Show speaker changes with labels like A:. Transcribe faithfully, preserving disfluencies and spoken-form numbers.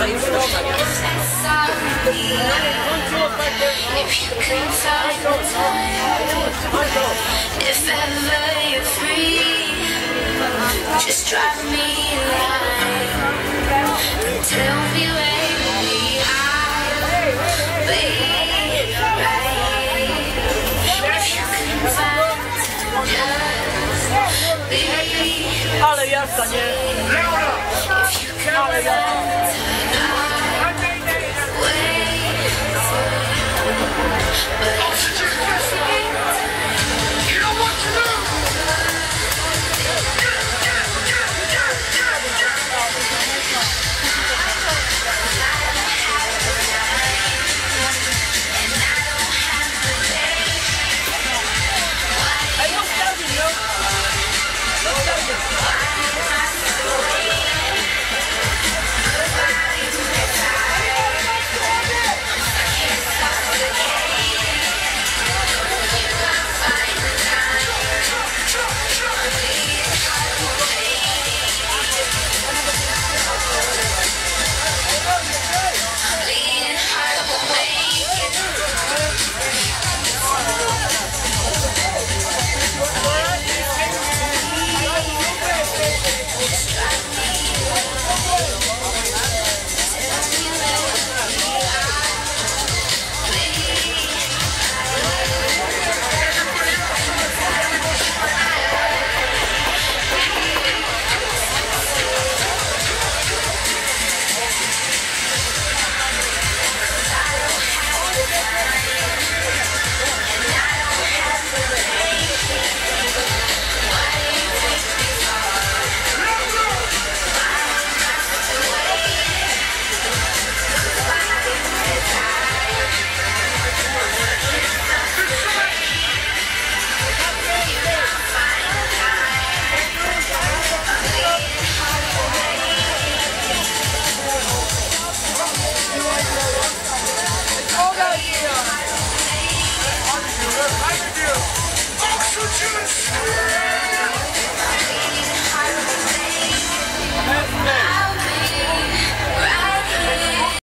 A: to już można.
B: If you can find time, if ever you're free, just drop me a line and tell me where to be. I'll be right. If you can find time, just be.
A: Ale jazda, nie?
B: If you can find